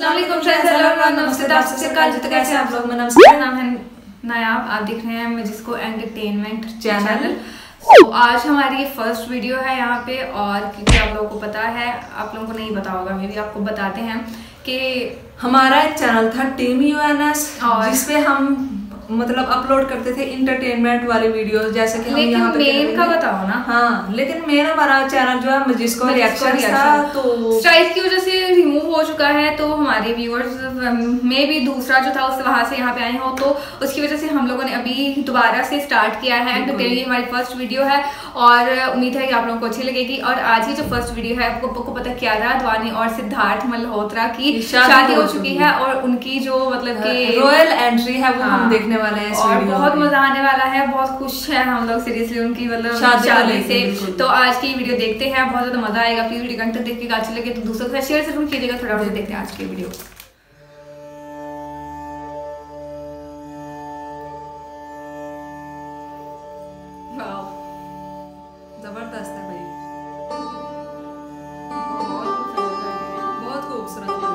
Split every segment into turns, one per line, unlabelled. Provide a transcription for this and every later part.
नमस्ते कैसे आप लोग। मेरा नाम है नायाब, आप देख रहे हैं जिसको एंटरटेनमेंट चैनल। तो आज हमारी फर्स्ट वीडियो है यहाँ पे, और क्योंकि आप लोगों को पता है, आप लोगों को नहीं पता होगा, मे भी आपको बताते हैं कि
हमारा एक चैनल था टीम यूएनएस, और जिसपे हम मतलब अपलोड करते थे इंटरटेनमेंट वाली वीडियोस, जैसे कि हम यहाँ पे
मेन का बताओ ना।
हाँ, लेकिन मेन हमारा चैनल जो है जिसको रिएक्शन था, तो
स्ट्राइक की वजह से रिमूव हो चुका है। तो हमारे व्यूअर्स में भी दूसरा जो था उस वहां से यहाँ पे आए हो, तो उसकी वजह से हम लोगों ने अभी दोबारा से स्टार्ट किया है। तो ये हमारी फर्स्ट वीडियो है और उम्मीद है कि आप लोगों को अच्छी लगेगी। और आज ही जो फर्स्ट वीडियो है, आपको पता क्या था, ध्वानी और सिद्धार्थ मल्होत्रा की शादी हो चुकी है, और उनकी जो मतलब की
रॉयल एंट्री है वो हम देखने वाले हैं
और बहुत मजा आने वाला है। बहुत खुश है हम लोग सीरियसली उनकी मतलब शादी से। तो आज की वीडियो देखते हैं, बहुत ज्यादा मजा आएगा। प्लीज वीडियो कंटेंट देखिएगा, अच्छी लगे तो दूसरों के साथ शेयर जरूर कीजिएगा। थोड़ा देखते हैं आज की वीडियो।
जबरदस्त है भाई, बहुत खूबसूरत है।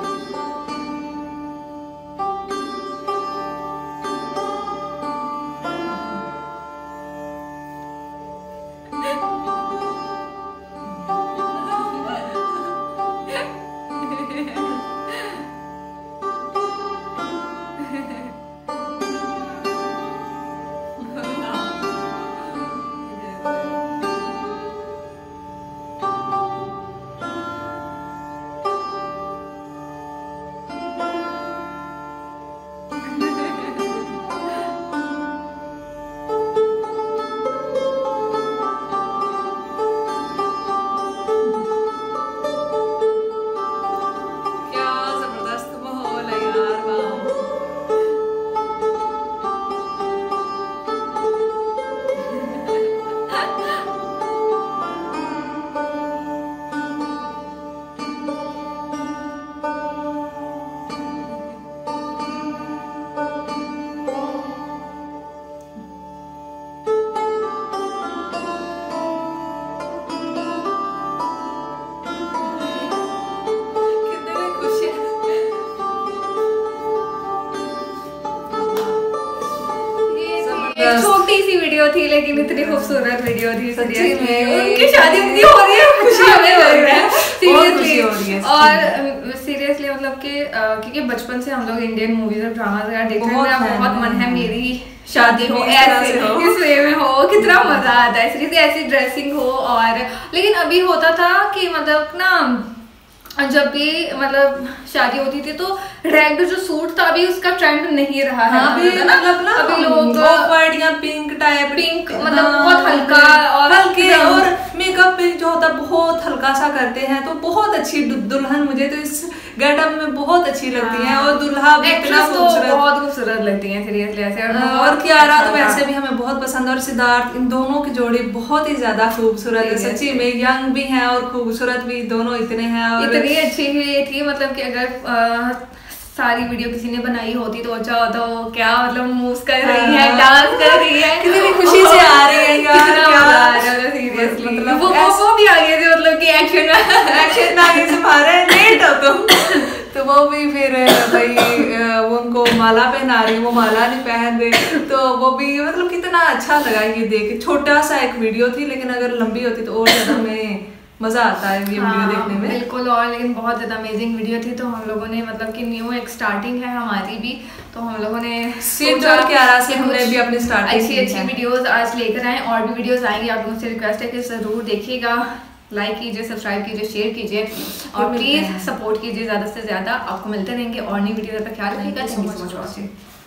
छोटी सी वीडियो थी लेकिन इतनी खूबसूरत वीडियो थी।
सच्ची में
उनकी शादी इतनी हो रही है, खुशी हमें लग रहा है सीरियसली। और सीरियसली मतलब कि क्योंकि बचपन से हम लोग इंडियन मूवीज और ड्रामा वगैरह देखते हैं, मेरा बहुत मन है मेरी शादी हो ऐसे इस वे में हो, कितना मजा आता है सीरियसली, ऐसी ड्रेसिंग हो। और लेकिन अभी होता था कि मतलब ना, जब भी मतलब शादी होती थी तो रेड जो सूट था, अभी उसका ट्रेंड नहीं रहा है।
अभी मतलब ना अभी लोग ऑफ-वाइट या पिंक टाइप,
पिंक मतलब बहुत हल्का और
हल्के, और मेकअप भी जो होता है बहुत हल्का सा करते हैं। तो बहुत अच्छी दुल्हन मुझे तो इस गेटअप में बहुत अच्छी लगती है, और दुल्हा भी इतना खूबसूरत,
बहुत खूबसूरत लगती है सीरियसली ऐसे।
और कियारा तो वैसे भी हमें बहुत पसंद है, और सिद्धार्थ, इन दोनों की जोड़ी बहुत ही ज्यादा खूबसूरत है सच्ची में। यंग भी है और खूबसूरत भी, दोनों इतने हैं। और
इतनी अच्छी हुई थी मतलब कि अगर सारी वीडियो किसी ने बनाई होती तो अच्छा होता। वो क्या मतलब मूव्स कर रही है, डांस कर रही है,
कितनी खुशी से आ रही है यार,
क्या आ रहा है सीरियसली। मतलब वो भी आगे थे मतलब कि एक्शन
में आगे से मारे लेट हो तो वो भी फिर भाई वो उनको माला पहना रही, वो माला नहीं पहन रही, तो वो भी मतलब कितना अच्छा लगा ये देख। छोटा सा एक वीडियो थी, लेकिन अगर लंबी होती तो और ज्यादा हमें मजा आता है ये वीडियो देखने में।
बिल्कुल, और लेकिन बहुत ज्यादा अमेजिंग वीडियो थी। तो हम लोगों ने मतलब कि न्यू एक स्टार्टिंग है हमारी भी, तो हम लोगों ने
और कियारा से हमने भी अपनी स्टार्टिंग
अच्छी वीडियोस आज लेकर आए, और भी वीडियोस आएंगी। आप लोगों से रिक्वेस्ट है कि जरूर देखिएगा, लाइक कीजिए, सब्सक्राइब कीजिए, शेयर कीजिए, और प्लीज सपोर्ट कीजिए ज्यादा से ज्यादा। आपको मिलते रहेंगे और नई वीडियो तक ख्याल रखिएगा। Thank you so much watching.